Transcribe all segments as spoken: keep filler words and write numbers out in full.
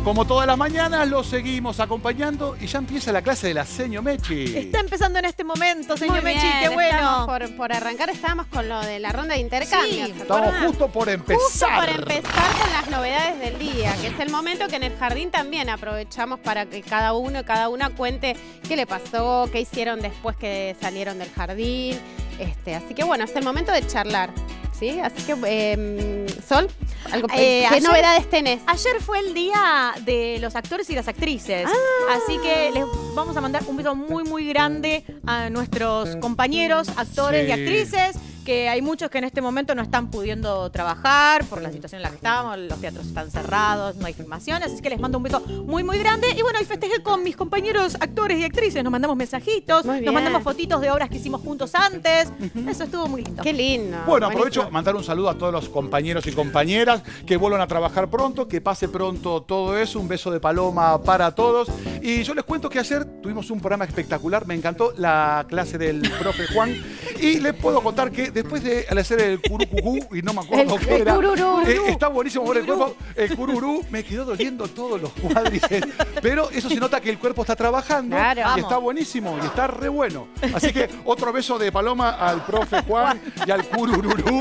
Como todas las mañanas, lo seguimos acompañando y ya empieza la clase de la seño Mechi. Está empezando en este momento, señor Muy Mechi, bien, qué bueno. Por, por arrancar estábamos con lo de la ronda de intercambio. Sí, Estamos justo por empezar. Justo por empezar con las novedades del día, que es el momento que en el jardín también aprovechamos para que cada uno y cada una cuente qué le pasó, qué hicieron después que salieron del jardín. Este, así que bueno, es el momento de charlar. ¿Sí? Así que, eh, Sol, algo, Eh, ¿qué ayer- novedades tenés? Ayer fue el día de los actores y las actrices. Ah. Así que les vamos a mandar un beso muy, muy grande a nuestros compañeros, actores Sí. y actrices, que hay muchos que en este momento no están pudiendo trabajar por la situación en la que estamos, los teatros están cerrados, no hay filmaciones, así que les mando un beso muy, muy grande. Y bueno, y festejé con mis compañeros actores y actrices, nos mandamos mensajitos, Muy nos bien. mandamos fotitos de obras que hicimos juntos antes. Eso estuvo muy lindo. Qué lindo. Bueno, buenísimo. aprovecho a mandar un saludo a todos los compañeros y compañeras que vuelvan a trabajar pronto, que pase pronto todo eso. Un beso de paloma para todos. Y yo les cuento que ayer tuvimos un programa espectacular. Me encantó la clase del profe Juan. Y les puedo contar que después de al hacer el curucucú, y no me acuerdo El- qué el era, cururú. eh, está buenísimo por el cuerpo. El cururú me quedó doliendo todos los cuádriceps. Pero eso se nota que el cuerpo está trabajando. Claro. Y Vamos. está buenísimo. Y está re bueno. Así que otro beso de paloma al profe Juan y al cururú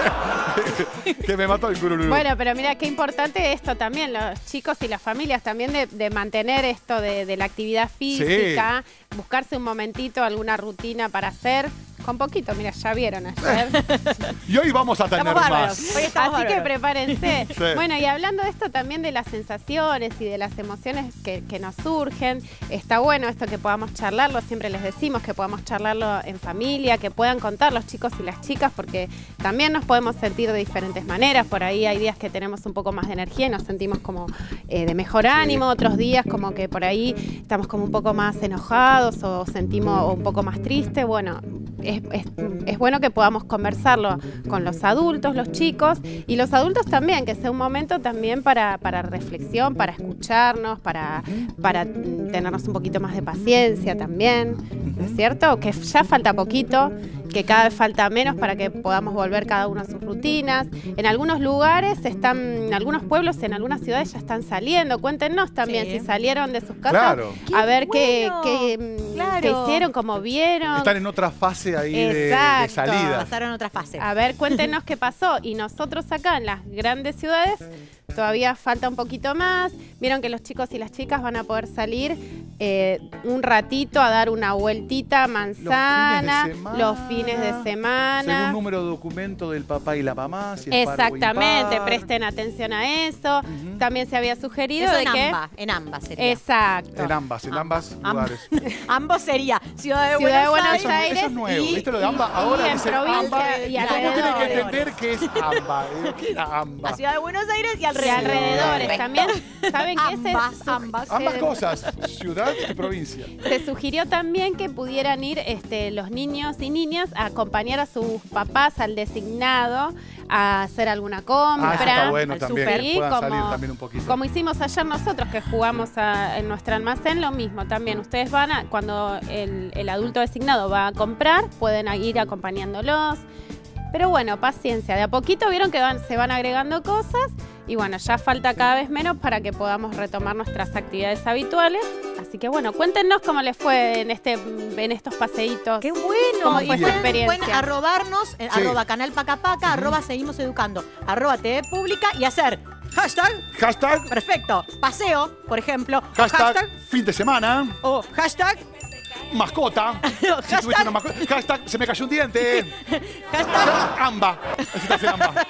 que, que me mató el cururú. Bueno, pero mira, qué importante esto también, los chicos y las familias también de, de mantener esto de, de la actividad física, buscarse un momentito, alguna rutina para hacer. Con poquito, mira, ya vieron ayer. Y hoy vamos a tener Estamos bárbaros. más. Hoy estamos Así que bárbaros. prepárense. Sí. Bueno, y hablando de esto también de las sensaciones y de las emociones que, que nos surgen, está bueno esto que podamos charlarlo, siempre les decimos que podamos charlarlo en familia, que puedan contar los chicos y las chicas, porque también nos podemos sentir de diferentes maneras. Por ahí hay días que tenemos un poco más de energía y nos sentimos como eh, de mejor ánimo, otros días como que por ahí estamos como un poco más enojados o sentimos o un poco más tristes. Bueno, es, es, es bueno que podamos conversarlo con los adultos, los chicos y los adultos también, que sea un momento también para, para reflexión, para escucharnos, para, para mm, tenernos un poquito más de paciencia también, ¿no es cierto? Que ya falta poquito, que cada vez falta menos para que podamos volver cada uno a sus rutinas. En algunos lugares están, en algunos pueblos, en algunas ciudades ya están saliendo. Cuéntenos también Sí. si salieron de sus casas, Claro. a ver qué, bueno! qué, mm, Claro. qué hicieron, cómo vieron. Están en otra fase ahí de, de Exacto. salida. Pasaron a otra fase. A ver, cuéntenos qué pasó. Y nosotros acá en las grandes ciudades todavía falta un poquito más. Vieron que los chicos y las chicas van a poder salir eh, un ratito a dar una vueltita manzana, los fines de Según semana. número de documento del papá y la mamá. Si es par o Exactamente, impar. presten atención a eso. Ujú. También se había sugerido Eso de en que... ambas, en ambas sería. Exacto. En ambas, en ambas Am- lugares. Ambos sería Ciudad de Ciudad de Buenos, Buenos Aires. Eso, Aires eso es nuevo. y- ¿Viste lo de ambas? y Ahora en dicen provincia ambas. y ¿Y cómo tiene que alrededores. entender que es amba? Eh, ¿Qué era amba? La Ciudad de Buenos Aires y Y alrededor. alrededores Perfecto. también. ¿Saben qué? Se, Ambas, su- ambas. Ambas se- cosas, ciudad y provincia. Se sugirió también que pudieran ir este, los niños y niñas a acompañar a sus papás al designado a hacer alguna compra. Ah, eso está bueno al también, súper, que puedan como, salir también un poquito. como hicimos ayer nosotros, que jugamos a- en nuestro almacén, lo mismo también. Ustedes van a, cuando el, el adulto designado va a comprar, pueden ir acompañándolos. Pero bueno, paciencia. De a poquito vieron que van, se van agregando cosas y bueno, ya falta cada vez menos para que podamos retomar nuestras actividades habituales. Así que bueno, cuéntenos cómo les fue en este en estos paseitos. ¡Qué bueno! ¿Cómo Y fue esta pueden- experiencia? Pueden arrobarnos, en Sí. arroba canal pacapaca, arroba seguimos educando, arroba T V pública y hacer hashtag, Hashtag, perfecto, paseo, por ejemplo, o hashtag, fin de semana, o hashtag, mascota. Si hashtag, tuviste una mascota, hashtag, se me cayó un diente. hashtag, Amba. Así te hace amba.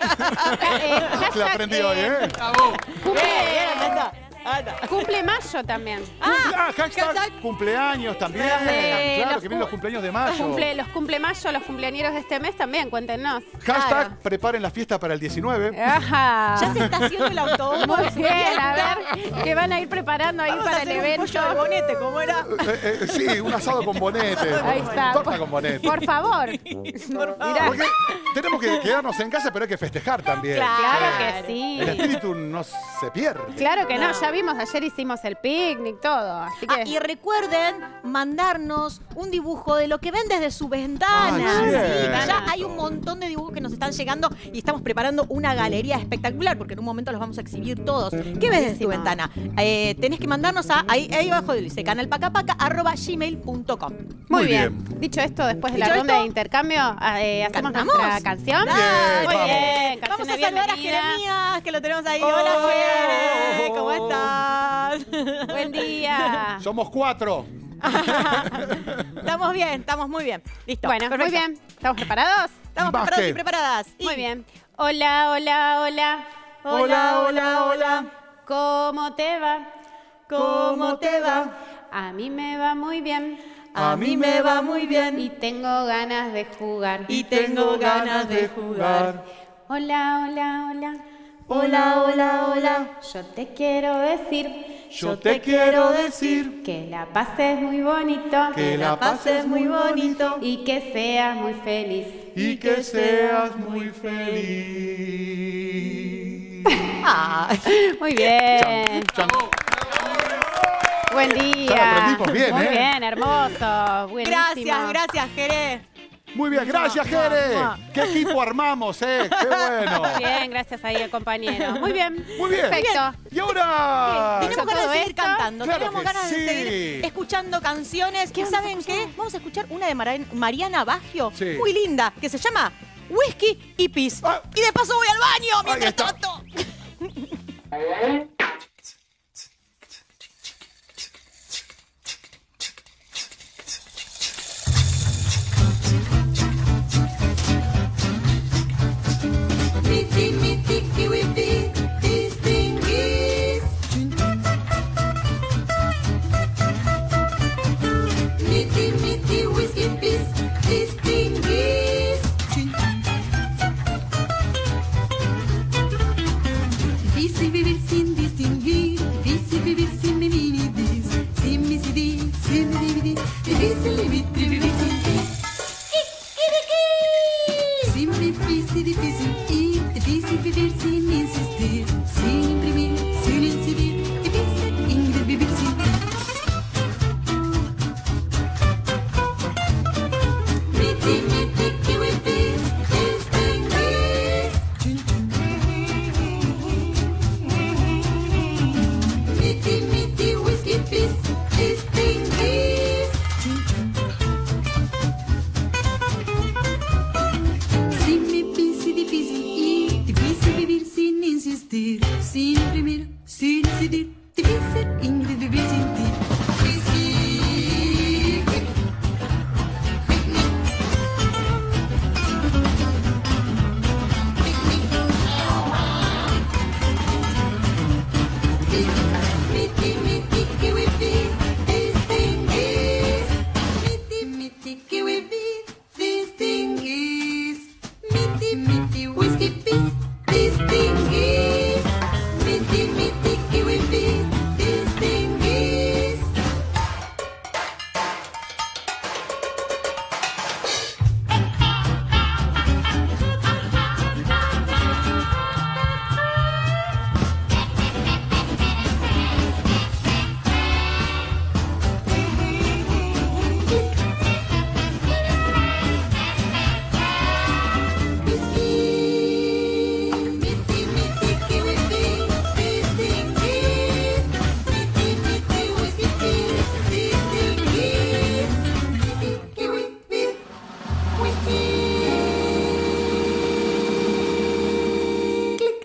Eh, Se la hashtag, aprendí eh, hoy, ¿eh? Cumple, Bien, bien, anda, anda. cumple mayo también. Ah, hashtag, hashtag. cumpleaños también. Eh, claro, los que vienen cu- los cumpleaños de mayo. Cumple, los cumple mayo, los cumpleañeros de este mes también, cuéntenos. Hashtag, Claro. preparen la fiesta para el diecinueve. Ajá. Ya se está haciendo el autobús. Muy bien, a ver, que van a ir preparando ahí Vamos para a el hacer un evento. pollo de bonete, ¿cómo era? Eh, eh, sí, un asado con bonete. Ahí está. Torta con bonete. Por favor. Por favor. Mirá. Porque tenemos que quedarnos en casa, pero hay que festejar también. Claro Claro. que sí. El espíritu no se pierde. Claro que no, ya vimos, ayer hicimos el picnic, todo. Así que... Ah, y recuerden mandarnos un dibujo de lo que ven desde su ventana. Ah, Sí, cierto. ya hay un montón de dibujos que nos están llegando y estamos preparando una galería espectacular porque en un momento los vamos a exhibir todos. ¿Qué ves desde tu Buenísimo. ventana? Eh, tenés que mandarnos a ahí, ahí abajo dice canalpacapaca arroba gmail punto com. Muy Muy bien. bien. Dicho esto, después de Dicho la ronda esto, de intercambio, eh, hacemos ¿cantamos? nuestra canción. Dale. Muy vamos. bien. canción Vamos a de saludar a bienvenida. Jeremías, que lo tenemos ahí. Oh. Hola, Jere, ¿cómo estás? Buen día. Somos cuatro. Estamos bien, estamos muy bien. Listo. Bueno, muy perfecto. bien. ¿Estamos preparados? Estamos Más preparados que- y preparadas. Y- Muy bien. Hola, hola, hola. Hola, hola, hola. ¿Cómo te va? ¿Cómo te va? A mí me va muy bien. A mí me va muy bien Y tengo ganas de jugar. y tengo ganas de jugar. Hola, hola, hola. Hola, hola, hola. Yo te quiero decir Yo te quiero decir que la pases muy bonito que la pases muy bonito y que seas muy feliz. y que seas muy feliz. Ah, Muy bien. Chan. Buen día. Ya lo aprendimos bien, Muy ¿eh? bien, hermoso. Buenísimo. gracias, gracias, Jere. Muy bien, gracias, Mua, Jere. mua. ¿Qué equipo armamos, eh? Qué bueno. Bien, gracias ahí al compañero. Muy bien. Muy bien. Perfecto. Y ahora... Tenemos ganas todo de seguir esto? cantando, Claro tenemos que ganas de sí. seguir escuchando canciones. ¿Y vamos a saben escuchar? qué? Vamos a escuchar una de Mara- Mariana Baggio, Sí. muy linda, que se llama Whisky y Pis. Ah. Y de paso voy al baño mientras está. tanto. Mitty, mitty, kiwi, bee, this thing is. Mitty, mitty, whiskey, piss, this thing is. Difícil vivir sin distinguir, difícil vivir sin divinidad, sin misidir, sin dividir, difícil vivir, vivir sin ti. Sin difícil, difícil ir, difícil vivir sin insistir, sin imprimir, sin incidir, difícil Ingrid vivir sin ti. Mitty, mitty, kiwi, bee, this thing is. Mitty, mitty, whiskey, piss, this thing is. Sin difícil, difícil ir, difícil vivir sin insistir, sin imprimir, sin decidir, difícil Ingrid vivir sin ti. Whisky, mitty, mitty, kiwi, bee, this thing is. Mitty, mitty, kiwi, bee, this thing is. Mitty, mitty, whiskey, piss, this thing is. Mitty, mitty, kiwi, bee, this thing is. Whiskey, mitty, mitty, kiwi, bee, this thing is. Mitty, mitty, whiskey, piss, this thing is. Mitty, kiwi, bee, whiskey. Click.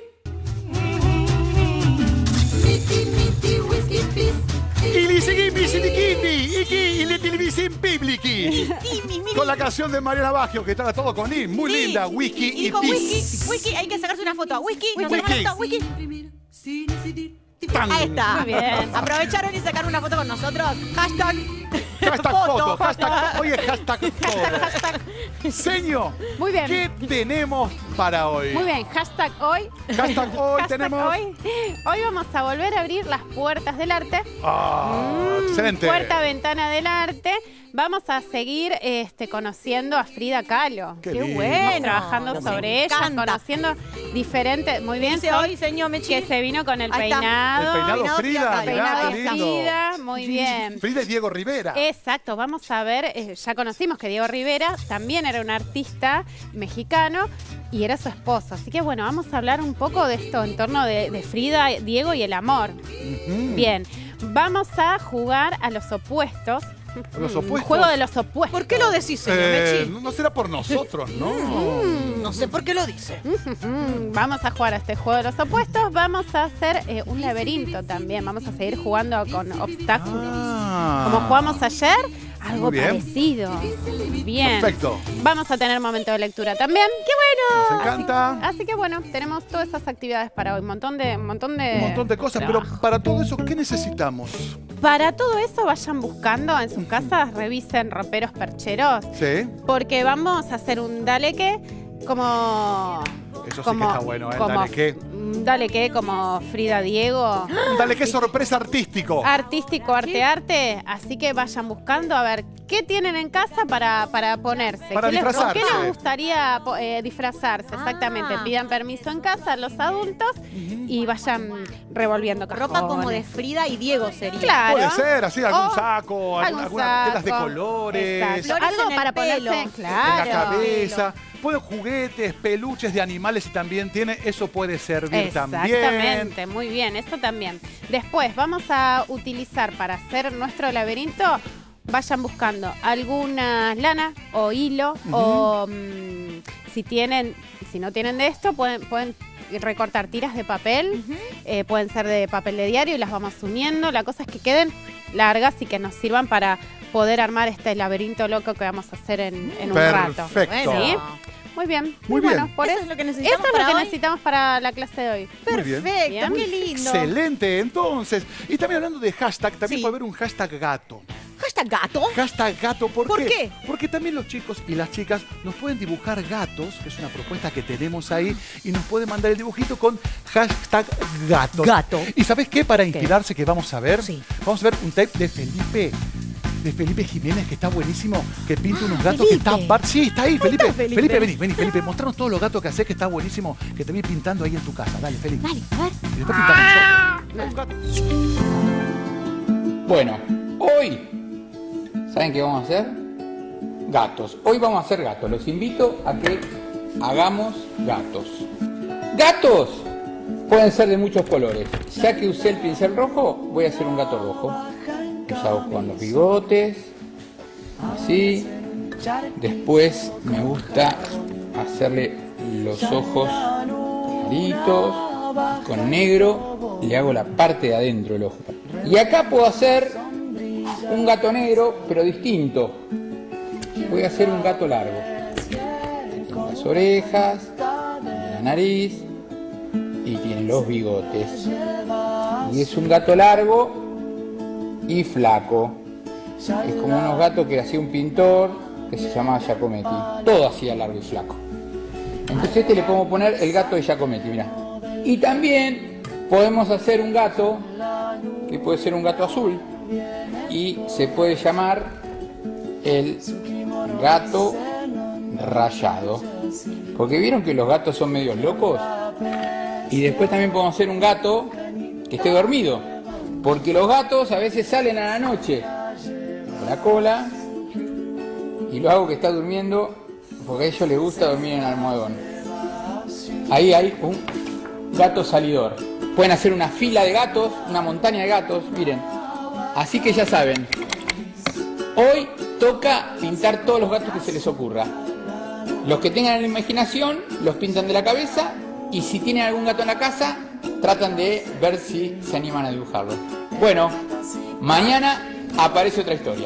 Mitty, mitty, whiskey, piss, this Ilisigi, Misilikiti, Iki, Ilitilibisin, Pibliki. Con la canción de Mariana Baggio, que está todo con I. Muy Sí. linda. Whisky y dijo Pis. whisky, whisky, hay que sacarse una foto. Whisky, nos Whisky. sacamos una foto, whisky. imprimir, sin decidir. Tan. Ahí está. Muy bien. Aprovecharon y sacaron una foto con nosotros. Hashtag. Hashtag foto, hashtag, oye, hashtag todo. hashtag. Señor, Muy bien. ¿qué tenemos para hoy? Muy bien, hashtag hoy. Hashtag hoy Hashtag tenemos... Hoy. Hoy vamos a volver a abrir las puertas del arte. Ah, Mm, excelente. Puerta, ventana del arte. Vamos a seguir este, conociendo a Frida Kahlo. Qué Qué lindo. bueno. Trabajando Me sobre ella, encanta. conociendo diferentes. Muy bien, Dice Sol, hoy, señor Mechi. que se vino con el Ahí está. peinado. El peinado Peinado Frida, Frida, mirá, Peinado qué lindo. Frida, muy bien. Frida y Diego Rivera. Exacto, vamos a ver, eh, ya conocimos que Diego Rivera también era un artista mexicano y era su esposo. Así que bueno, vamos a hablar un poco de esto en torno de, de Frida, Diego y el amor. Ujú. Bien, vamos a jugar a los opuestos. Los Un opuestos. juego de los opuestos. ¿Por qué lo decís, señor Eh, Mechi? no no será por nosotros, ¿no? No sé por qué lo dice. Mm, Vamos a jugar a este juego de los opuestos. Vamos a hacer eh, un laberinto también. Vamos a seguir jugando con obstáculos. Ah. Como jugamos ayer, algo Muy bien. parecido. Bien. Perfecto. Vamos a tener momento de lectura también. ¡Qué bueno! Nos encanta. Así que bueno, tenemos todas esas actividades para hoy. Un montón de, un montón de, Un montón de cosas, trabajo. pero para todo eso, ¿qué necesitamos? Para todo eso vayan buscando en sus casas, revisen roperos percheros, Sí. porque vamos a hacer un dale que como... Eso sí como, que está bueno, ¿eh? como- Dale qué. un Dale que como Frida Diego. Dale qué sorpresa artístico. Artístico, arte, arte. Así que vayan buscando a ver qué tienen en casa para, para ponerse. Para ¿Qué les- ¿Con disfrazarse. qué les gustaría po- eh, disfrazarse? Ah. Exactamente. Pidan permiso en casa los adultos y vayan revolviendo cajones. Ropa como de Frida y Diego sería. Claro. Puede ser, así, algún O saco, algún- algún algunas telas de saco. colores. Exacto. Flores Algo en el para pelo. ponerse, En claro. la cabeza. Pueden juguetes, peluches de animales si también tiene, eso puede servir también. Exactamente, muy bien, eso también. Después vamos a utilizar para hacer nuestro laberinto, vayan buscando alguna lana o hilo o mm, si tienen, si no tienen de esto, pueden, pueden recortar tiras de papel, eh, pueden ser de papel de diario y las vamos uniendo. La cosa es que queden largas y que nos sirvan para poder armar este laberinto loco que vamos a hacer en, en un rato. Perfecto. Bueno. ¿Sí? Muy bien, muy, Muy bien. bueno. Por Eso eso, es lo que eso necesitamos es lo para que hoy. necesitamos para la clase de hoy. Muy bien. Perfecto, Bien. qué lindo. Excelente, entonces. Y también hablando de hashtag, también Sí. puede haber un hashtag gato. Hashtag gato. Hashtag gato, ¿por, ¿Por qué? Porque también los chicos y las chicas nos pueden dibujar gatos, que es una propuesta que tenemos ahí, y nos pueden mandar el dibujito con hashtag gato. Gato. ¿Y sabes qué? Para inspirarse, que vamos a ver, Sí. vamos a ver un tape de Felipe. De Felipe Jiménez, que está buenísimo, que pinta Ah, unos gatos Felipe. que están... bar- Sí, está ahí, Felipe. está Felipe? Felipe, vení, vení, Felipe. Mostranos todos los gatos que haces, que está buenísimo, que te vi pintando ahí en tu casa. Dale, Felipe. Dale, a ver. Y después pintamos un gato. Bueno, hoy, ¿saben qué vamos a hacer? Gatos. Hoy vamos a hacer gatos. Los invito a que hagamos gatos. ¡Gatos! Pueden ser de muchos colores. Ya que usé el pincel rojo, voy a hacer un gato rojo. Los hago con los bigotes, así. Después me gusta hacerle los ojos claritos, con negro, le hago la parte de adentro del ojo. Y acá puedo hacer un gato negro, pero distinto. Voy a hacer un gato largo. Tiene las orejas, tiene la nariz y tiene los bigotes. Y es un gato largo y flaco. Es como unos gatos que hacía un pintor que se llamaba Giacometti. Todo hacía largo y flaco. Entonces este le podemos poner el gato de Giacometti, mirá. Y también podemos hacer un gato que puede ser un gato azul y se puede llamar el gato rayado. Porque vieron que los gatos son medios locos. Y después también podemos hacer un gato que esté dormido. Porque los gatos a veces salen a la noche con la cola y lo hago que está durmiendo porque a ellos les gusta dormir en el almohadón. Ahí hay un gato salidor. Pueden hacer una fila de gatos, una montaña de gatos, miren. Así que ya saben, hoy toca pintar todos los gatos que se les ocurra. Los que tengan la imaginación los pintan de la cabeza y si tienen algún gato en la casa tratan de ver si se animan a dibujarlo. Bueno, mañana aparece otra historia.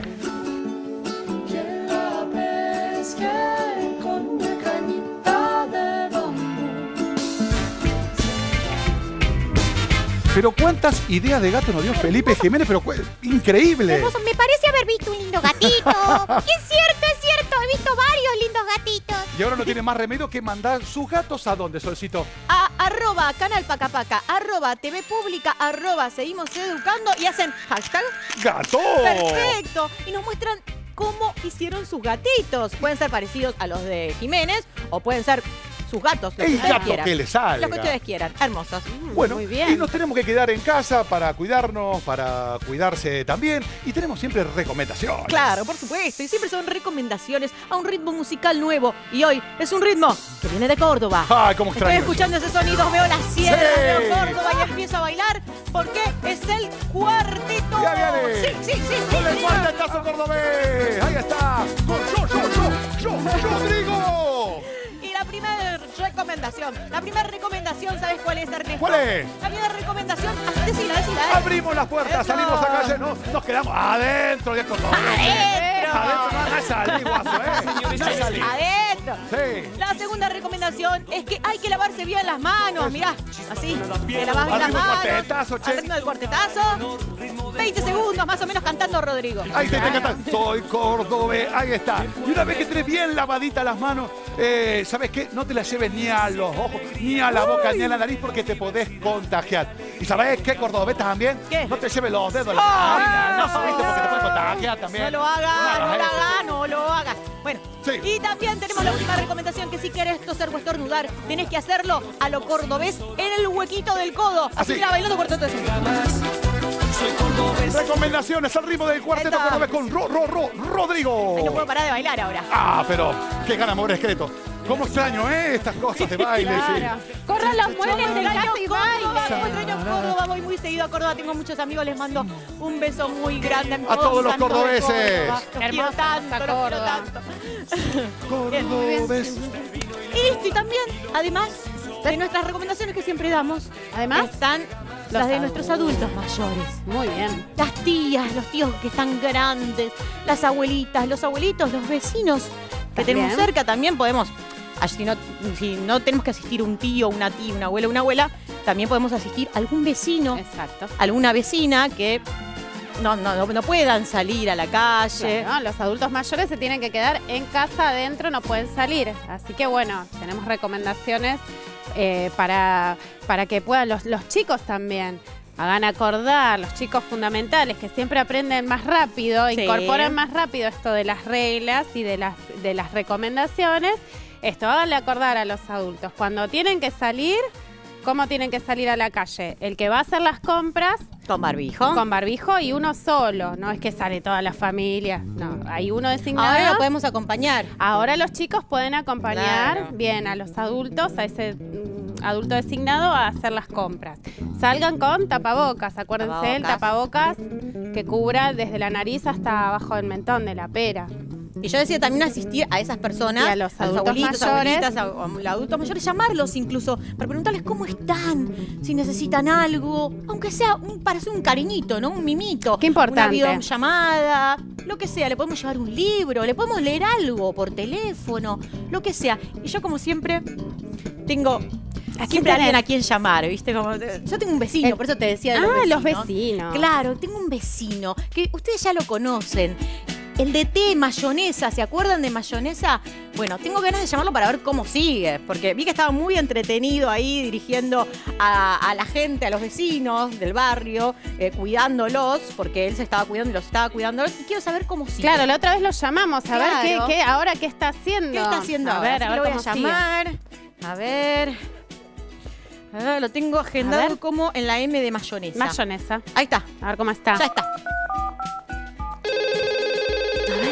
Pero cuántas ideas de gato nos dio Felipe Jiménez, pero cu- increíble. Hermoso, me parece haber visto un lindo gatito. Es cierto, es cierto. he visto varios lindos gatitos. Y ahora no tiene más remedio que mandar sus gatos a dónde, Solcito. A arroba canal Pacapaca, arroba T V Pública, arroba Seguimos Educando y hacen hashtag ¡Gato! perfecto. Y nos muestran cómo hicieron sus gatitos. Pueden ser parecidos a los de Jiménez o pueden ser sus gatos. Los El que ustedes gato quieran. que le salga. Los que ustedes quieran. Hermosos. Bueno, Muy bien. y nos tenemos que quedar en casa para cuidarnos, para cuidarse también. Y tenemos siempre recomendaciones. Claro, por supuesto. Y siempre son recomendaciones a un ritmo musical nuevo. Y hoy es un ritmo que viene de Córdoba. Ay, cómo Estoy extraño. escuchando ese sonido, veo las sierras, Sí. veo Córdoba y empiezo a bailar porque es el cuarteto. Ya viene. Sí, sí, sí, sí. Con el sí. cuartetazo cordobés. Ahí está. Con yo, yo, yo, yo, Rodrigo. Y la primera recomendación, la primera recomendación, ¿sabes cuál es, Ernesto? ¿Cuál es? La primera recomendación, ah, decila, decila, ¿eh? Abrimos las puertas, Eso. salimos a calle, no, nos quedamos adentro de Córdoba. ¡Adentro! Adentro, no hagas salir, guaso, ¿eh? No salí. ¡Adentro! Sí. La segunda recomendación es que hay que lavarse bien las manos, mirá, así, te lavas bien las Arriba el manos. cuartetazo, che. Al ritmo del cuartetazo. veinte segundos más o menos cantando Rodrigo. Ahí te cantar. Soy cordobés, ahí está. Y una vez que tenés bien lavaditas las manos, eh, ¿sabes qué? No te las lleves ni a los ojos, ni a la boca, ni a la nariz porque te podés contagiar. ¿Y sabés qué, cordobés también? ¿Qué? No te lleves los dedos. Ah, no, no, ¿viste? Porque te puedes contagiar también. No lo hagas, no lo hagas eso. hagas, no lo hagas. Bueno, Sí. y también tenemos la última recomendación que si querés toser o estornudar, tenés que hacerlo a lo cordobés en el huequito del codo. Así Así. mira, bailando cuarteto de Recomendaciones al ritmo del cuarteto Esto. cordobés con Ro, Ro, Ro, Rodrigo. Ay, no puedo parar de bailar ahora. Ah, pero qué gana, amor secreto. ¿Cómo extraño, eh? Estas cosas de baile, Claro. sí. Corran los muebles en Extraño casa y Córdoba, bailen. extraño Córdoba, voy muy seguido a Córdoba, tengo muchos amigos, les mando un beso muy grande A todos los mis amigos de cordobeses. Córdoba. Los quiero Hermosa tanto, los quiero Córdoba. tanto. Cordobés. Y listo, y también, además de nuestras recomendaciones que siempre damos, Además, están las de nuestros adultos mayores. Muy bien. Las tías, los tíos que están grandes, las abuelitas, los abuelitos, los vecinos que También. tenemos cerca también podemos. ah, Si no, si no tenemos que asistir un tío, una tía, una abuela, una abuela, también podemos asistir a algún vecino, Exacto. alguna vecina que no, no, no, no puedan salir a la calle. Claro, los adultos mayores se tienen que quedar en casa adentro, no pueden salir. Así que bueno, tenemos recomendaciones eh, para, para que puedan los, los chicos también. Hagan acordar, los chicos fundamentales que siempre aprenden más rápido, Sí. incorporan más rápido esto de las reglas y de las, de las recomendaciones. Esto, háganle acordar a los adultos. Cuando tienen que salir, ¿cómo tienen que salir a la calle? El que va a hacer las compras Con barbijo. con barbijo y uno solo. No es que sale toda la familia. No, hay uno designado. Ahora lo podemos acompañar. Ahora los chicos pueden acompañar Claro. bien a los adultos, a ese mm, adulto designado a hacer las compras. Salgan con tapabocas, acuérdense, el tapabocas que cubra desde la nariz hasta abajo del mentón de la pera. Y yo decía también asistir a esas personas, Y a los adultos abuelitos, mayores. abuelitas, a, a los adultos mayores, llamarlos incluso, para preguntarles cómo están, si necesitan algo, aunque sea un, para hacer un cariñito, ¿no? Un mimito. Qué importante. Una videollamada, lo que sea. Le podemos llevar un libro, le podemos leer algo por teléfono, lo que sea. Y yo, como siempre, tengo... Siempre alguien a quien llamar, ¿viste? Como, yo tengo un vecino, El- por eso te decía de Ah, los los vecinos. vecinos. Claro, tengo un vecino que ustedes ya lo conocen. El de té, mayonesa, ¿se acuerdan de mayonesa? Bueno, tengo ganas de llamarlo para ver cómo sigue, porque vi que estaba muy entretenido ahí dirigiendo a, a la gente, a los vecinos del barrio, eh, cuidándolos, porque él se estaba cuidando y los estaba cuidando, y quiero saber cómo sigue. Claro, la otra vez lo llamamos a ver Claro. qué, qué, ahora qué está haciendo. ¿Qué está haciendo A ahora? ver, Así a que ver lo voy cómo a sigue. llamar. A ver. A ver, lo tengo agendado A ver. como en la M de mayonesa. Mayonesa. Ahí está. A ver cómo está. Ya está. A ver.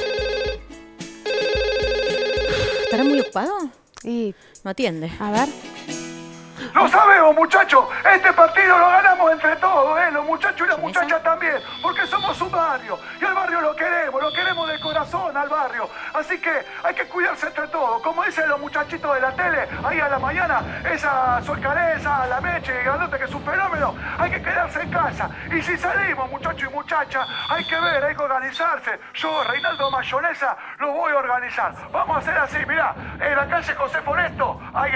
¿Estará muy ocupado? Y, No atiende. a ver. Lo sabemos, muchachos. Este partido lo ganamos entre todos, ¿eh? Los muchachos y las muchachas también. Porque somos un barrio. Y al barrio lo queremos. Lo queremos de corazón al barrio. Así que hay que cuidarse entre todos. Como dicen los muchachitos de la tele, ahí a la mañana, esa Solcareza, la Meche y Grandote, que es un fenómeno, hay que quedarse en casa. Y si salimos, muchachos y muchachas, hay que ver, hay que organizarse. Yo, Reinaldo Mayonesa, lo voy a organizar. Vamos a hacer así, mirá. En la calle José Foresto, ahí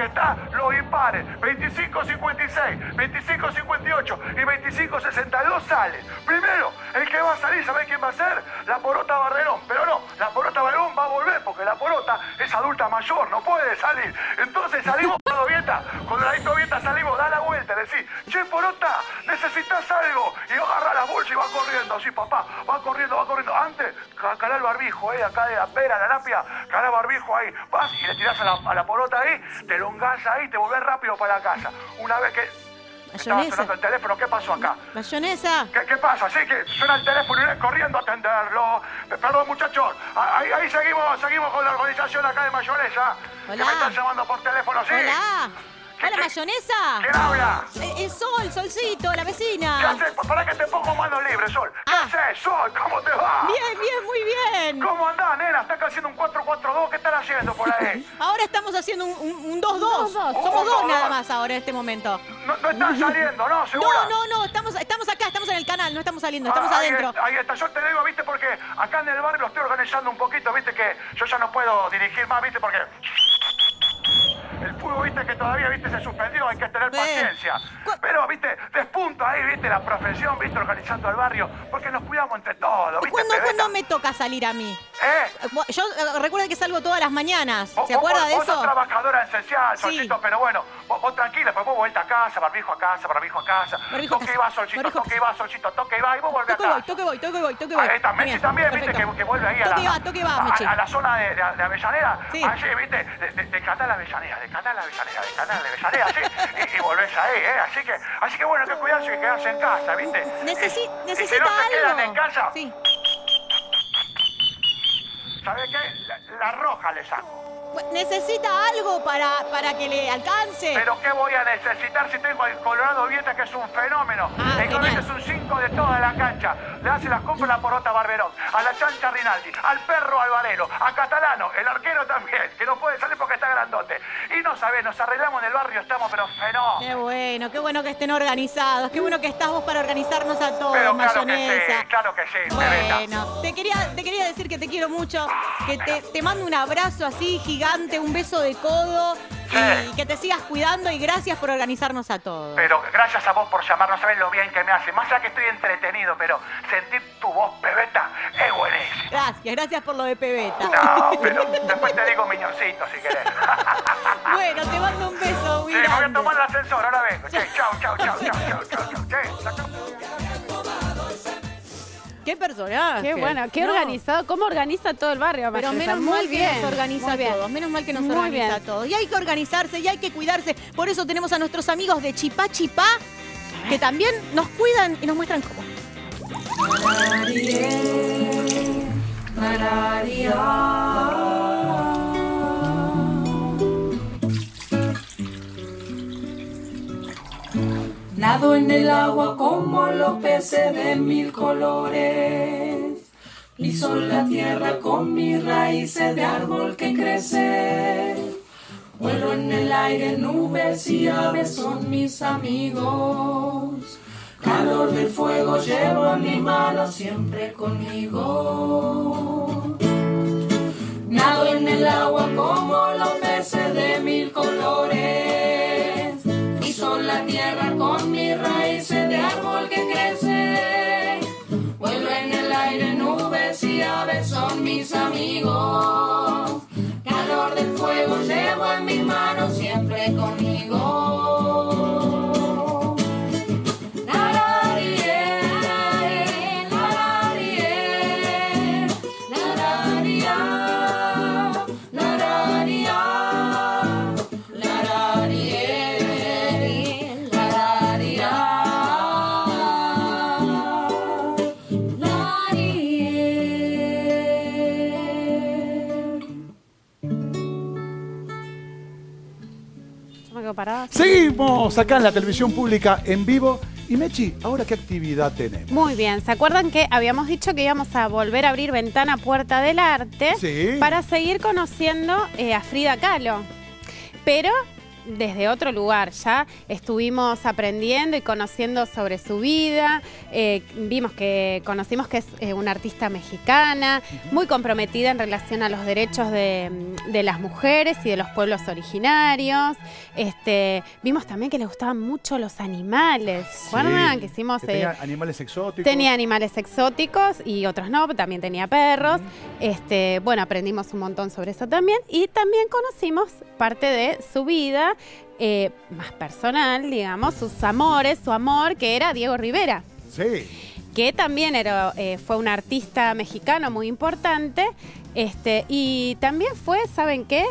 está los impares. veinticinco cincuenta y seis, veinticinco cincuenta y ocho y veinticinco sesenta y dos salen. Primero, el que va a salir, ¿sabés quién va a ser? La Porota Barberón. Pero no, la Porota Barberón va a volver porque la Porota es adulta mayor, no puede salir. Entonces salimos con Vieta, con Doradito Vieta salimos, da la vuelta, decís, che Porota, necesitas algo. Y agarra la bolsa y va corriendo, así papá, va corriendo, va corriendo. Antes, calá el barbijo, eh, acá de la pera, la lapia, calá el barbijo ahí. Vas y le tirás a la, a la Porota ahí, te elongás ahí, te volvés rápido para la casa. Una vez que... Estaba sonando el teléfono, ¿qué pasó acá? Mayonesa. ¿Qué, qué pasa? Sí, que suena el teléfono y voy corriendo a atenderlo. Eh, Perdón, muchachos. Ahí, ahí seguimos, seguimos con la organización acá de Mayonesa. Hola. Que me están llamando por teléfono, ¿sí? Hola. ¿Qué- Hola, qué- Mayonesa. ¿Quién habla? Eh, El Sol, Solcito, la ¿Qué vecina. haces? Para que te pongo mano libre, Sol. ¿Qué Ah. haces, Sol? ¿Cómo te va? Bien, bien, muy bien. ¿Cómo andás, nena? ¿Estás haciendo un cuatro cuatro dos? ¿Qué están haciendo por ahí? Ahora estamos haciendo un- un un dos dos. dos dos. Somos Un dos dos nada dos. más ahora en este momento. No, no están saliendo, ¿no? ¿Segura? No, no, no, estamos, estamos acá, estamos en el canal, no estamos saliendo, estamos Ah, ahí adentro. está, ahí está, yo te digo, viste, porque acá en el barrio lo estoy organizando un poquito, viste, que yo ya no puedo dirigir más, viste, porque el fútbol, viste, que todavía, viste, se suspendió, hay que tener Ve. paciencia. Cu- Pero, viste, despunto ahí, viste, la profesión, viste, organizando el barrio, porque nos cuidamos entre todos, viste, ¿Cuándo, Pebeta? ¿Cuándo me toca salir a mí? ¿Eh? Eh, bo- Yo eh, recuerdo que salgo todas las mañanas. Vos- ¿Se vos- acuerda de vos sos eso? trabajadora esencial, Sí. Solcito, pero bueno, vos, vos tranquila, pues vos vuelta a casa, barbijo a casa, barbijo a casa. Barbijo a toque casa, y va, Solcito, barbijo a toque y casa. va, Solcito, toque y va, y vos volvés a Toque voy, casa. toque voy, toque voy, toque voy. Ahí está, Mechi Bien, también, viste, perfecto. que, que vuelve ahí a Toque la, va, toque va, a- Mechi. a, la zona de, de, de Avellaneda. Sí. Allí, viste, de, de, de Catá a la Avellaneda, de Catá a la Avellaneda, de Catá a la Avellaneda, así, y, y volvés ahí, ¿eh? Así que, así que bueno, hay que cuidarse y quedarse en casa, ¿viste? Necesi- Y- y necesita si no se quedan algo. en casa, Sí. ¿sabés qué? La, la roja le saco. Bu- Necesita algo para, para que le alcance. Pero ¿qué voy a necesitar si tengo al Colorado Vieta, que es un fenómeno? Ah, el Colorado genial. es un cinco de toda la cancha. Le hace las compras a la Porota Barberón, a la Chancha Rinaldi, al Perro Alvarelo, a Catalano, el arquero también, que no puede salir porque está grandote. Y no sabés, nos arreglamos en el barrio, estamos pero fenómeno. Qué bueno, qué bueno que estén organizados. Qué bueno que estás vos para organizarnos a todos, Pero claro que Mayonesa. sí, claro que sí, Pebeta. Bueno, te quería, te quería decir que te quiero mucho, que te, te mando un abrazo así gigante, un beso de codo y Sí. que te sigas cuidando y gracias por organizarnos a todos. Pero gracias a vos por llamarnos, sabés lo bien que me hace. Más allá que estoy entretenido, pero sentir tu voz, Pebeta, es buenísimo. Gracias, gracias por lo de Pebeta. No, pero después te digo miñoncito si querés. Bueno, te mando un beso muy Sí, me voy a grande. tomar el ascensor, ahora vengo. Che, chau, chau, chau, chau, chau, chau, chau. Che, chau, chau. Qué personaje. Qué bueno, qué No, organizado. ¿Cómo organiza todo el barrio, Pero Mayonesa? menos Muy mal que bien, nos organiza muy a bien. todos, menos mal que nos Muy organiza bien. a todos. Y hay que organizarse y hay que cuidarse. Por eso tenemos a nuestros amigos de Chipá Chipá, que también nos cuidan y nos muestran cómo. Nado en el agua como los peces de mil colores. Piso la tierra con mis raíces de árbol que crece. Vuelo en el aire, nubes y aves son mis amigos. Calor del fuego llevo en mis manos siempre conmigo. Nado en el agua como los peces de mil colores. Piso la tierra con mis raíces de árbol que crece. Vuelo en el aire, nubes y aves son mis amigos. Calor del fuego llevo en mis manos siempre conmigo. Lararie, lararie, lararia, lararia, lararie, lararia, lararie. Yo me quedo parada. Seguimos acá en la televisión pública en vivo. Y Mechi, ¿ahora qué actividad tenemos? Muy bien, ¿se acuerdan que habíamos dicho que íbamos a volver a abrir Ventana Puerta del Arte Sí. para seguir conociendo eh, a Frida Kahlo? Pero desde otro lugar. Ya estuvimos aprendiendo y conociendo sobre su vida. Eh, vimos que conocimos que es eh, una artista mexicana, muy comprometida en relación a los derechos de, de las mujeres y de los pueblos originarios. Este, vimos también que le gustaban mucho los animales. Sí, ¿Recuerdan que hicimos? que tenía eh, animales exóticos. Tenía animales exóticos y otros no, también tenía perros. Este, bueno, aprendimos un montón sobre eso también. Y también conocimos parte de su vida eh, más personal, digamos, sus amores, su amor, que era Diego Rivera. Sí. Que también era, eh, fue un artista mexicano muy importante. Este, y también fue, ¿saben qué?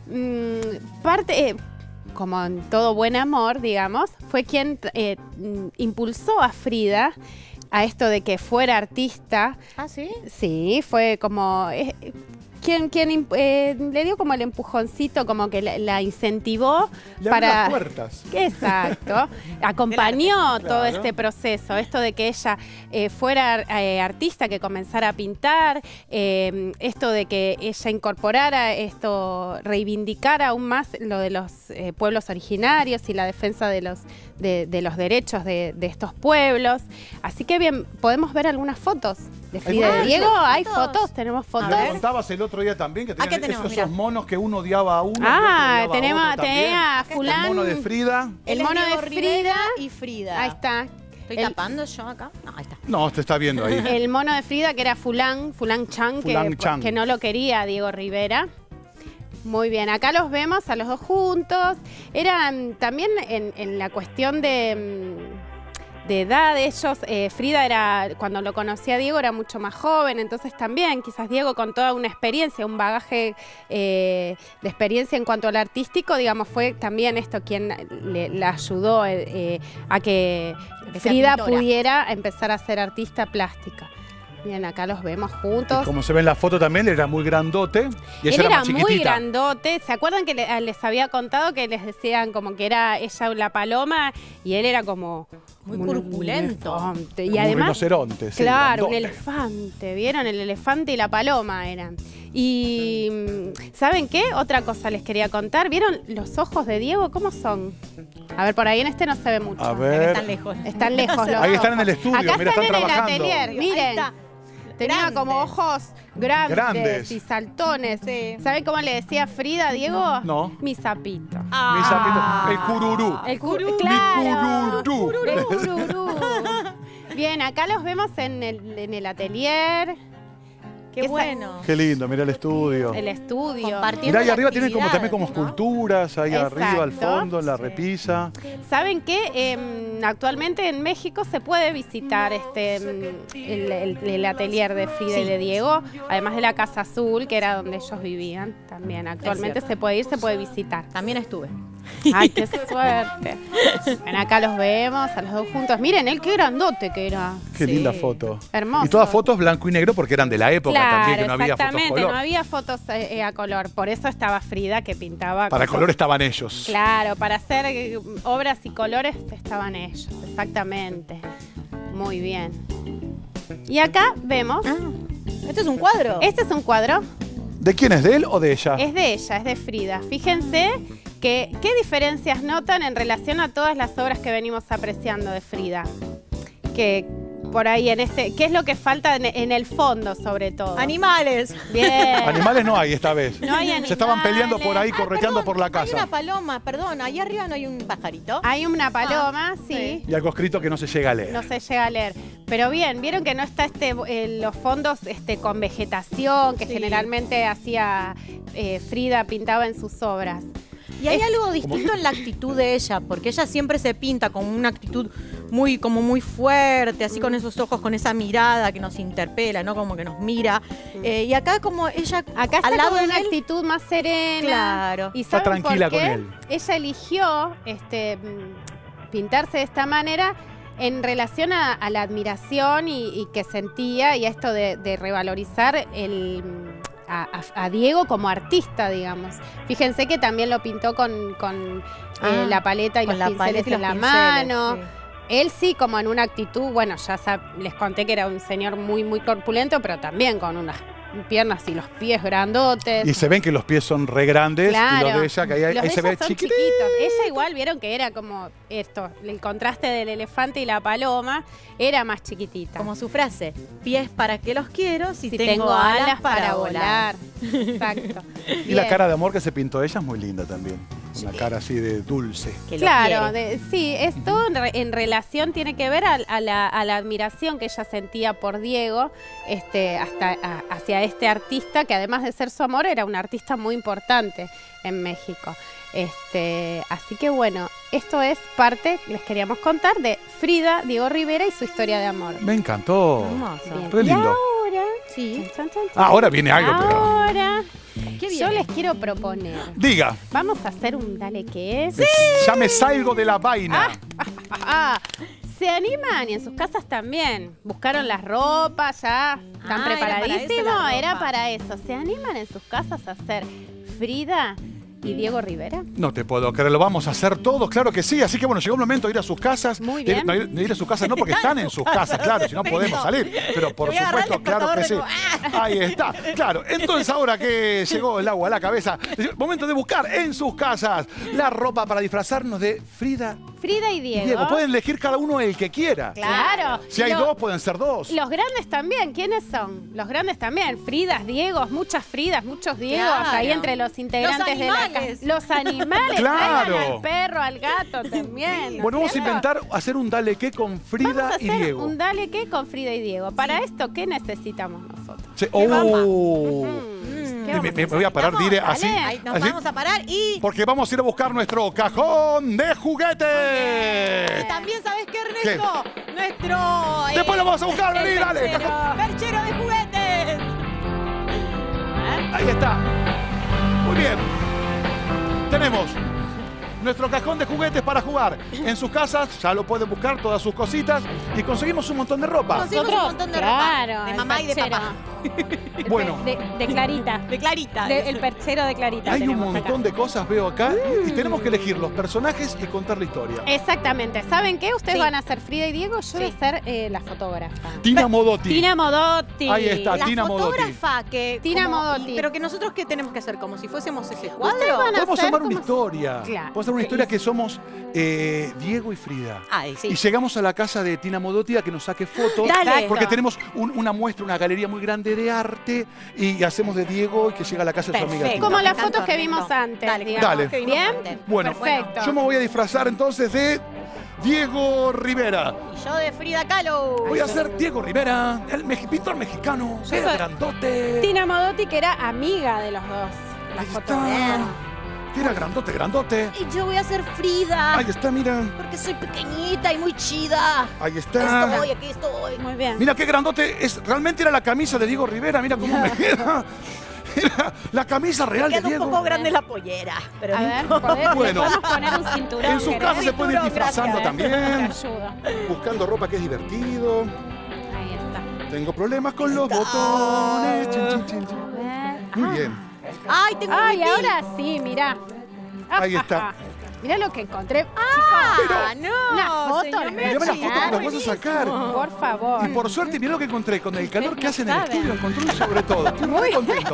Mm, parte... Eh, como en todo buen amor, digamos, fue quien eh, impulsó a Frida a esto de que fuera artista. ¿Ah, sí? Sí, fue como... Eh, quien quien eh, le dio como el empujoncito, como que la, la incentivó Le abrió para... las puertas. Exacto. Acompañó Claro. todo este proceso, esto de que ella eh, fuera eh, artista, que comenzara a pintar, eh, esto de que ella incorporara esto, reivindicara aún más lo de los eh, pueblos originarios y la defensa de los, de, de los derechos de, de estos pueblos. Así que bien, podemos ver algunas fotos de Frida y de fotos? Diego. ¿Hay ¿Fotos? fotos? ¿Tenemos fotos? Me contabas el otro día también que tenían Acá tenemos, esos, mirá. esos monos que uno odiaba a uno. Ah, y otro odiaba tenemos- a otro también. tenía a El fulán. mono de Frida. El Él es mono Diego de Rivera Frida. y Frida. Ahí está. ¿Estoy El- tapando yo acá? No, ahí está. No, te está viendo ahí. El mono de Frida, que era Fulán, Fulán Chan, Fulán que, Chan. que no lo quería Diego Rivera. Muy bien, acá los vemos a los dos juntos. Eran también en, en la cuestión de, mm, de edad, ellos, eh, Frida era, cuando lo conocía a Diego era mucho más joven, entonces también quizás Diego con toda una experiencia, un bagaje eh, de experiencia en cuanto al artístico, digamos, fue también esto quien le, le ayudó eh, eh, a que Que sea Frida pintora. pudiera empezar a ser artista plástica. Bien, acá los vemos juntos. Y como se ve en la foto también, él era muy grandote y ella Él era, era más muy chiquitita. grandote. ¿Se acuerdan que le- les había contado que les decían como que era ella la paloma y él era como Muy un corpulento. elefante? Y Como un además, rinoceronte, sí, claro, un grandote. elefante. ¿Vieron? El elefante y la paloma eran. Y mm, ¿saben qué? Otra cosa les quería contar. ¿Vieron los ojos de Diego? ¿Cómo son? A ver, por ahí en este no se ve mucho. A ver. Están lejos. Están lejos los Ahí están en el ojos. estudio, Acá mira, están, están en trabajando. el atelier, Ahí miren. está. Tenía Grandes. como ojos grandes, Grandes. y saltones. Sí. ¿Saben cómo le decía Frida a Diego? No. Mi sapito. Mi sapito, el cururú. El cururú. Mi Claro. cururú. El cururú. Bien, acá los vemos en el, en el atelier. Qué Esa- bueno. Qué lindo, mira el estudio. El estudio. Compartir- Mirá, ahí la arriba tienen como también como actividad, ¿no? esculturas, ahí arriba al Exacto. fondo, en la repisa. ¿Saben qué? Em, actualmente en México se puede visitar este em, el, el- el atelier de Frida y de Diego, además de la Casa Azul, que era donde ellos vivían también. Actualmente cierto. se puede ir, se puede visitar. También estuve. ¡Ay, qué suerte! Ven, acá los vemos a los dos juntos. Miren, él qué grandote que era. Qué Sí. linda foto. Hermoso. Y todas fotos blanco y negro porque eran de la época también, que no había fotos exactamente, color. no había fotos eh, eh, a color. Por eso estaba Frida, que pintaba. Para con- color estaban ellos. Claro, para hacer eh, obras y colores estaban ellos, exactamente. Muy bien. Y acá vemos, Ah, ¿este es un cuadro? este es un cuadro, ¿De quién es? ¿De él o de ella? es de ella, es de Frida. Fíjense que qué diferencias notan en relación a todas las obras que venimos apreciando de Frida. Que por ahí en este, ¿qué es lo que falta en, en el fondo sobre todo? Animales. Bien. Animales no hay esta vez. No hay Se estaban peleando por ahí, animales. Ah, correteando perdón, por la Hay casa. una paloma, perdón. Ahí arriba no hay un pajarito. Hay una paloma, sí. sí. Y algo escrito que no se llega a leer. No se llega a leer. Pero bien, vieron que no está este eh, los fondos este, con vegetación que Sí. generalmente hacía eh, Frida, pintaba en sus obras. Y hay algo distinto en la actitud de ella, porque ella siempre se pinta con una actitud muy, como muy fuerte, así con esos ojos, con esa mirada que nos interpela, ¿no? Como que nos mira. Eh, y acá como ella, Acá está al lado con de una él, actitud más serena. Claro. Y Está ¿saben por tranquila con qué? él. Ella eligió este, mm, pintarse de esta manera en relación a, a la admiración y, y que sentía y a esto de, de revalorizar el, a, a- a Diego como artista, digamos. Fíjense que también lo pintó con, con, Ah, eh, la paleta y con los la pinceles paleta y en los la pinceles, mano. sí. Él sí, como en una actitud, bueno, ya sab- les conté que era un señor muy, muy corpulento, pero también con unas piernas y los pies grandotes. Y se ven que los pies son re grandes Claro. y los de ella, que ahí, Los ahí de se ella ve son chiquitito. chiquitos. Ella igual vieron que era como esto, el contraste del elefante y la paloma, era más chiquitita. Como su frase, pies para que los quiero si, si tengo, alas para, volar. Exacto. Y la Bien. cara de amor que se pintó ella es muy linda también. Una cara así de dulce. Que lo Claro, quiere. de- sí, esto en, re- en relación tiene que ver a, a la, a la admiración que ella sentía por Diego, este, hasta a- hacia este artista, que además de ser su amor, era un artista muy importante en México. Este, así que bueno, esto es parte, les queríamos contar, de Frida, Diego Rivera y su historia de amor. Me encantó. Hermoso. Bien. Re Y lindo. ahora, Sí. chan, chan, chan, Ah, ahora viene algo, pero... ahora ¿Qué yo viene? les quiero proponer. Diga, Vamos a hacer un dale que es. ya me salgo de la vaina. Ah, ¿se animan? Y en sus casas también. ¿Buscaron las ropas ya? ¿Están Ah, ¿era para preparadísimos? eso la Era ropa? para eso. ¿Se animan en sus casas a hacer Frida y Diego Rivera? No te puedo creer, lo vamos a hacer todos, claro que sí. Así que bueno, llegó el momento de ir a sus casas. Muy De- bien. no, ir, de ir a sus casas no porque están en sus casas, claro, si no podemos salir. Pero por Te voy a agarrar el supuesto, claro que sí. despertador Ahí está, claro. Entonces ahora que llegó el agua a la cabeza, es momento de buscar en sus casas la ropa para disfrazarnos de Frida Frida y y Diego. Diego. Pueden elegir cada uno el que quiera. Claro. Si hay Lo- dos, pueden ser dos. Los grandes también, ¿quiénes son? Los grandes también, Fridas, Diegos, muchas Fridas, muchos Diegos Claro. ahí entre los integrantes de la casa. animales. Los animales, Claro. traigan al perro, al gato también. ¿no Bueno, vamos es a cierto? inventar hacer un dale que con Frida Vamos a y hacer Diego. un dale que con Frida y Diego. Para esto, ¿qué necesitamos nosotros? Sí. ¿Qué vamos? Oh. Mm, ¿qué Me, vamos me- a me voy a parar, Vamos, diré dale. así. Ahí nos así, vamos a parar y... Porque vamos a ir a buscar nuestro cajón de juguetes. También, ¿sabes qué, Ernesto? Nuestro... eh, Después lo vamos a buscar, el vení, dale. perchero, perchero de juguetes. Ahí está. Muy bien. Tenemos nuestro cajón de juguetes para jugar. En sus casas ya lo pueden buscar, todas sus cositas. Y conseguimos un montón de ropa. Conseguimos un montón de ropa. claro, De el mamá y de perchero. papá. El Bueno. pe- De, de Clarita. De Clarita. De- el perchero de Clarita. Hay un tenemos acá. montón de cosas, veo acá. Y tenemos que elegir los personajes y contar la historia. Exactamente. ¿Saben qué? Ustedes Sí. van a ser Frida y Diego, yo voy Sí. a ser eh, la fotógrafa. Tina Modotti. Tina Modotti. Ahí está. La Tina Modotti. fotógrafa que... Tina como- Modotti. Pero que nosotros, ¿qué tenemos que hacer? Como si fuésemos ese Ustedes cuadro. van a Podemos hacer armar una como- historia. Claro. Podemos hacer una historia que somos eh, Diego y Frida. Ay, sí. Y llegamos a la casa de Tina Modotti a que nos saque fotos. Dale. Porque tenemos un- una muestra, una galería muy grande de arte. Y hacemos de Diego y que llega a la casa de su amiga Perfecto. Tina. Como Me las encantó, fotos que Ernesto. vimos antes, Dale, digamos. Dale. que vimos Bien. antes. Bueno, Perfecto. yo me voy a disfrazar entonces de Diego Rivera. Y yo de Frida Kahlo. Voy a ser Diego Rivera, el meji- pintor mexicano, Yo era soy- grandote. Tina Modotti, que era amiga de los dos. La Ahí foto. está. Que era grandote, grandote. Y yo voy a ser Frida. Ahí está, mira. Porque soy pequeñita y muy chida. Ahí está. Estoy, aquí estoy. Muy bien. Mira qué grandote. Es, realmente era la camisa de Diego Rivera. Mira cómo me queda. Era la camisa real de Queda un Diego. poco grande la pollera. Pero A no ver, importa. ¿podés- Bueno. le podemos poner un cinturón. En su ¿querés? casa se puede ir Cinturón, disfrazando gracias. Te también. ayudo. Buscando ropa que es divertido. Ahí está. Tengo problemas con los Está. botones. Chin, chin, chin, chin. A ver. Muy Ah. bien. Ay, tengo Ay, un pipí. ahora sí, mirá. Ahí está. Mirá lo que encontré. Ah, Chicos, no. una foto, señor le voy a Mirame las sacar. fotos que las vas a sacar. por favor. Y por suerte, mira lo que encontré. Con el calor Ustedes que hace en no el saben. estudio, encontré un sobre todo. Estoy muy contento.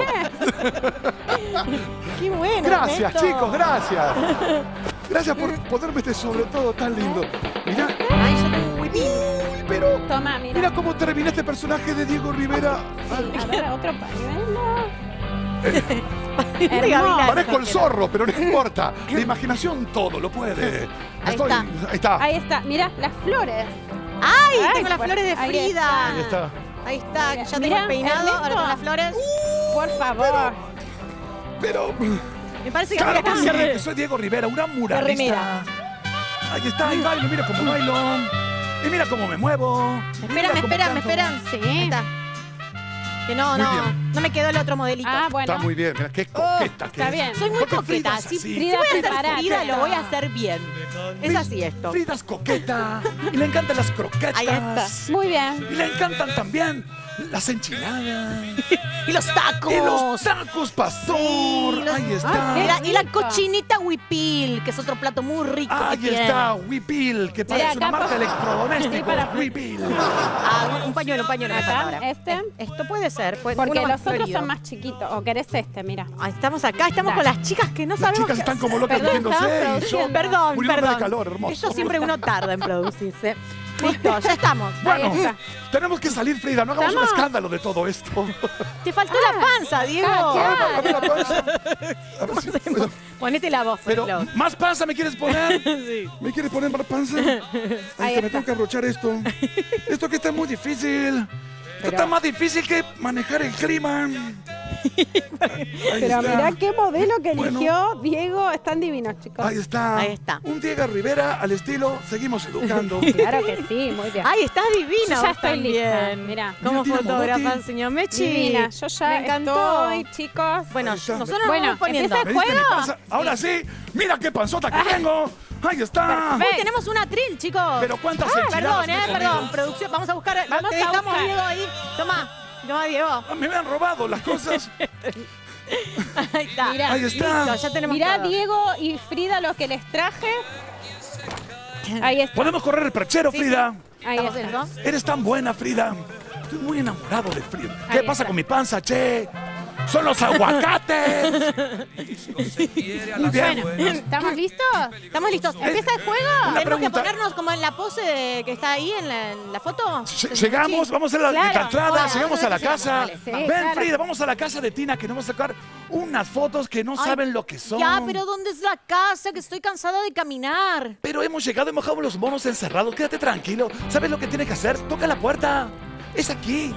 Qué bueno. Gracias, Ernesto. chicos, gracias. Gracias por ponerme este sobre todo tan lindo. Mirá. Ay, yo tengo un pipí. Uy, pero Toma, mira. mira cómo termina este personaje de Diego Rivera. A ver, otro pañuelo. De Hermoso. gavilán. Parezco el zorro, pero no importa. La imaginación todo lo puede. Ahí Estoy- está. Ahí está. Ahí está, mira, las flores. Ay, Ay, tengo las por- flores de ahí Frida. Ahí está. Ahí está, que ya tengo Mirá, el peinado, Ernesto. ahora con las flores. Por favor. Pero. Me parece que voy Claro a que sí, cambiar de... que soy Diego Rivera, una remera. muralista. Ahí está, ahí bailo, mira cómo bailo. Y mira cómo me muevo. Me Mira esperan, me cómo esperan, me canto. esperan. Sí. Ahí está. Que no, Muy no, bien. no me quedó el otro modelito. Ah, bueno. Está muy bien, mira qué coqueta que está es. bien. Soy muy Porque coqueta. Frida es Si, así. si Frida, voy a ser preparate. Frida, lo voy a hacer bien. Es así esto. Frida es coqueta. Y le encantan las croquetas. Ahí está. Muy bien. Y le encantan también las enchiladas. Y los tacos. Y los tacos pastor. Sí, los- Ahí Ah, está. Y la, y la rico. cochinita huipil, que es otro plato muy rico Ahí que tiene. está, Whipil, que parece acá una marca por- electrodoméstico. Sí, para- Whipil. Ah, un, un pañuelo, un pañuelo. me Acá, falta ahora. este. Esto puede ser. Puede, Porque uno los otros florido. son más chiquitos. ¿O querés este? Mira. Ah, estamos acá, estamos Dale. con las chicas que no Las sabemos chicas qué están hacer. como locas Perdón, metiéndose. estamos y yo produciendo. Perdón, muriéndome perdón. de calor, hermoso. Esto siempre uno tarda en producirse. Listo, ya estamos. Bueno, Ahí está. tenemos que salir, Frida. No hagamos un ¿Estamos? escándalo de todo esto. Te faltó la panza, Diego. A ver la panza. A ver si puedo. Ponete la voz, Pero, Flor. ¿más panza me quieres poner? Sí. ¿Me quieres poner más panza? Ahí, Ahí está, me está. tengo que abrochar esto. Esto que está muy difícil. Esto Pero- está más difícil que manejar el clima. Ahí Pero está. mirá qué modelo que Bueno. eligió Diego. Están divinos, chicos. Ahí está. Ahí está. Un Diego Rivera al estilo Seguimos Educando. Claro que sí, muy bien. Ay, estás divina. Yo ya vos estoy lista, también. mirá. ¿Cómo Mira, tiene fotografa mogote. el señor Mechi? Divina, yo ya Me encantó. estoy, chicos. Bueno, Ahí está. nosotros nos Bueno, vamos poniendo. empieza ¿Me viste mi ¿Juego? panza? Ahora sí. Mira qué panzota que tengo. Ahí está. Perfecto. Uy, tenemos un atril, chicos. Pero cuántas Ah, enchiladas perdón, me he eh, comido. perdón. Producción, vamos a buscar. Vamos te a dejamos, buscar. Diego, ahí. Toma, toma, Diego. Ah, Me han robado las cosas. Ahí está. Mirá. Ahí está. Listo, ya tenemos Mirá, todo. Diego y Frida, lo que les traje. Ahí está. Podemos correr el perchero, Sí, Frida. Ahí ¿Estamos está. en eso? Eres tan buena, Frida. Estoy muy enamorado de Frida. ¿Qué Ahí pasa está. con mi panza, che? ¡Son los aguacates! Muy bien. Bueno, ¿estamos listos? ¿Estamos listos? ¿Empieza el juego? Tenemos que pregunta. ponernos como en la pose de- que está ahí en la, en la foto. Ll- Llegamos, vamos a la, Claro. la entrada, Bueno, llegamos a la vamos, casa. vale, sí, Ven, claro. Frida, vamos a la casa de Tina, que nos vamos a sacar unas fotos que no Ay, saben lo que son. Ya, pero ¿dónde es la casa? Que estoy cansada de caminar. Pero hemos llegado, hemos dejado los monos encerrados. Quédate tranquilo. ¿Sabes lo que tiene que hacer? Toca la puerta. Es aquí.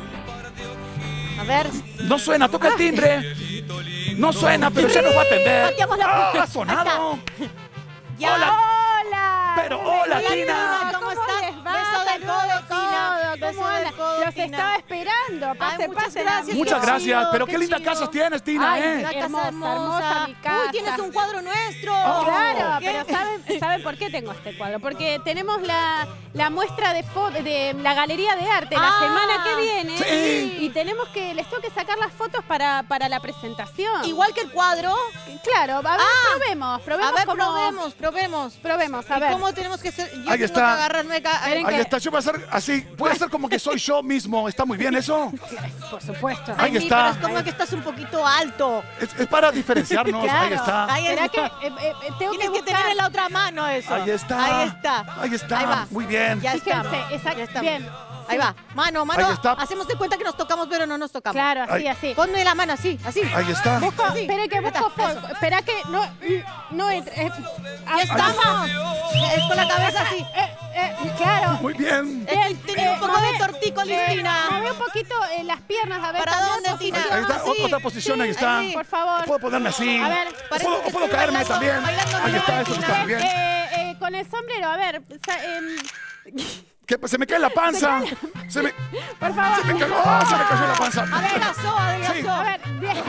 A ver. No suena, toca el timbre. No suena, pero ya nos va a atender. Pateamos la ¡Ah, puerta. ha sonado! Ya. Hola. ¡Hola! Pero hola, Hola, Tina. ¿Cómo estás? les va? Beso de Saludos codo, de Tina. codo. Beso ¿Cómo de andan? codo, Los Tina. estaba esperando. Pase, Ay, muchas pase. gracias. Muchas Qué gracias. chido, Pero qué qué lindas chido. casas tienes, Tina, Ay, ¿eh? La casa Hermosa, hermosa. hermosa mi casa. Uy, tienes un cuadro nuestro. Oh. Claro, ¿Qué? pero ¿saben, ¿saben por qué tengo este cuadro? Porque tenemos la, la muestra de fotos de la galería de arte la Ah. semana que viene. Sí. Y tenemos que, les tengo que sacar las fotos para, para la presentación. Igual que el cuadro. Claro, a ver, Ah. probemos, probemos A ver, cómo- probemos, probemos. Probemos, a ¿Y ver. ¿Cómo tenemos que hacer? Yo Ahí tengo está. que agarrarme acá. Esperen Ahí que- está, yo voy a hacer así. Puede ser como que soy yo mismo. ¿Está muy bien eso? Por supuesto. Ahí Ay, está. pero es como que estás un poquito alto. Es, es para diferenciarnos. Ahí Claro. está. Ahí ¿Será está. que eh, eh, eh, tengo Tienes que que buscar? tener en la otra mano eso. Ahí está. Ahí está. Ahí está. Ahí va. Muy bien. Ya Fíjense, estamos. exacto, Ya estamos. bien. Ahí va. Mano, mano. Ahí está. Hacemos de cuenta que nos tocamos, pero no nos tocamos. Claro, así, Ay. así. Ponme la mano así, así. Ahí está. Busco, Así. espera que Ahí busco está, foto. Espera que no, no entre. eh, Ya estamos. Es con la cabeza así. eh, eh, claro. Muy bien. Estoy teniendo un poco mueve- de tortícolis, eh, Tina. mueve un poquito eh, las piernas, a ver. ¿Para también dónde, posición. Tina? Ahí está. Así. Otra posición. Ahí está. Ahí. Por favor. Puedo ponerme así. A ver, parece ¿Puedo, que puedo estoy caerme bailando- también? bailando Ahí está, Tina. eso está muy bien. Eh, eh, con el sombrero, a ver. sa- em, ¿Qué? Se me cae la panza. Se me, por favor. se me cayó. ¡Oh, se me cayó la panza! Adelgazó, adelgazó. A ver, bien.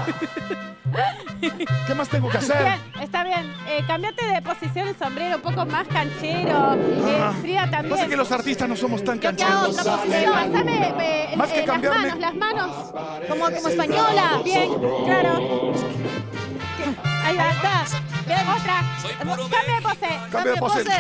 ¿Qué más tengo que hacer? Bien, está bien. Eh, cambiate de posición el sombrero, un poco más canchero. Eh, Ah. Frida también. Pasa que los artistas no somos tan Yo te hago cancheros. otra Eh, posición. pásame eh, Más que eh, las cambiarme- manos, las manos. Como, como española. Bien, claro. Ahí va. Está. Bien. Otra. Cambia de pose. Cambio de pose.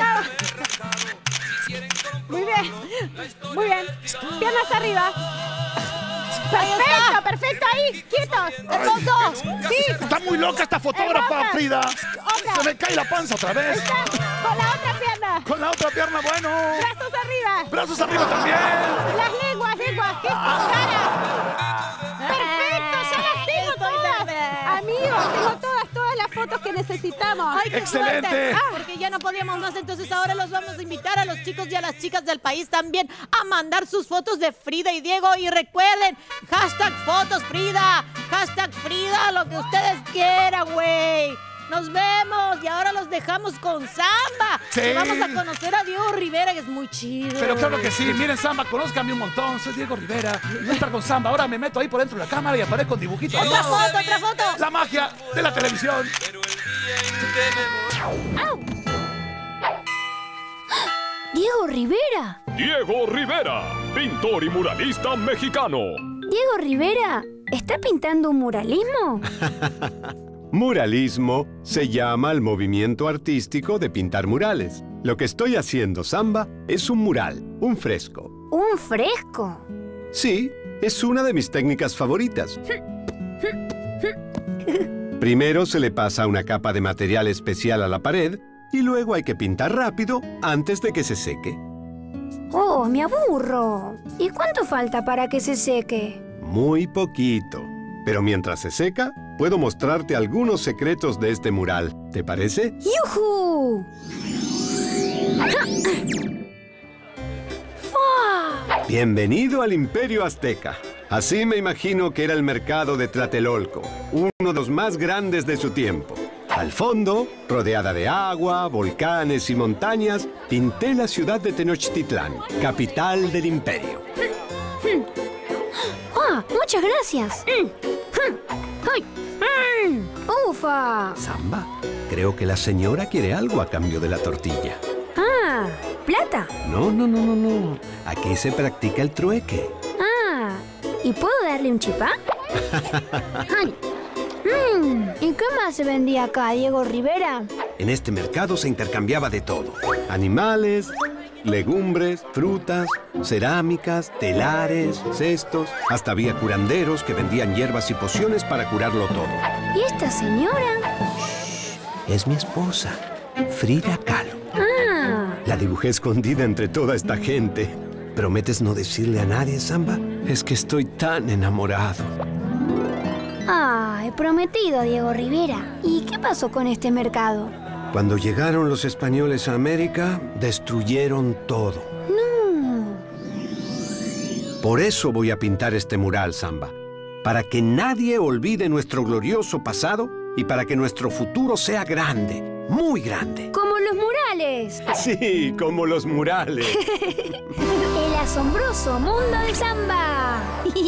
Muy bien. Muy bien. Piernas arriba. Perfecto, perfecto. Ahí, quietos. Hermoso. Sí. Está muy loca esta fotógrafa, Hermosa. Frida. Otra. Se me cae la panza otra vez. Está. Con la otra pierna. Con la otra pierna, bueno. Brazos arriba. Brazos arriba también. Las lenguas, lenguas. ¿Qué caras? Perfecto, ya las tengo Estoy todas. verde. Amigos, tengo todas, todas las fotos que necesitamos. Ay, qué Excelente. suerte. Ah, porque ya no podíamos más, entonces ahora los vamos a invitar a los chicos y a las chicas del país también a mandar sus fotos de Frida y Diego. Y recuerden, hashtag fotos Frida, hashtag Frida, lo que ustedes quieran, güey. Nos vemos y ahora los dejamos con Samba. Sí. Y vamos a conocer a Diego Rivera, que es muy chido. Pero claro que sí. Miren, Samba, conózcanme un montón. Soy Diego Rivera. Voy a estar con Samba. Ahora me meto ahí por dentro de la cámara y aparezco con dibujitos. Otra foto, otra foto. La magia de la televisión. Diego Rivera. Diego Rivera, pintor y muralista mexicano. Diego Rivera, ¿está pintando un muralismo? Muralismo se llama al movimiento artístico de pintar murales. Lo que estoy haciendo, Samba, es un mural, un fresco. ¿Un fresco? Sí, Es una de mis técnicas favoritas. Primero se le pasa una capa de material especial a la pared y luego hay que pintar rápido antes de que se seque. Oh, me aburro. ¿Y cuánto falta para que se seque? Muy poquito. Pero mientras se seca, puedo mostrarte algunos secretos de este mural. ¿Te parece? ¡Yujú! Bienvenido al Imperio Azteca. Así me imagino que era el mercado de Tlatelolco, uno de los más grandes de su tiempo. Al fondo, rodeada de agua, volcanes y montañas, pinté la ciudad de Tenochtitlán, capital del imperio. ¡Ah! ¡Muchas gracias! ¡Ay! ¡Ufa! Samba, creo que la señora quiere algo a cambio de la tortilla. ¡Ah! ¿Plata? No, no, no, no, no. Aquí se practica el trueque. ¡Ah! ¿Y puedo darle un chipá? ¡Ay! Mm, ¿y qué más se vendía acá, Diego Rivera? En este mercado se intercambiaba de todo. Animales, legumbres, frutas, cerámicas, telares, cestos. Hasta había curanderos que vendían hierbas y pociones para curarlo todo. ¿Y esta señora? Shh, es mi esposa, Frida Kahlo. ¡Ah! La dibujé escondida entre toda esta gente. ¿Prometes no decirle a nadie, Samba? Es que estoy tan enamorado. Ah, he prometido, Diego Rivera. ¿Y qué pasó con este mercado? Cuando llegaron los españoles a América, destruyeron todo. No. Por eso voy a pintar este mural, Samba. Para que nadie olvide nuestro glorioso pasado y para que nuestro futuro sea grande, muy grande. ¡Como los murales! Sí, como los murales. El asombroso mundo de Samba.